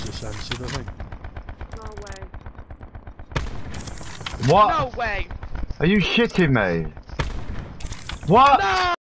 the censored, I think. No way. What? No way! Are you shitting me? What? No!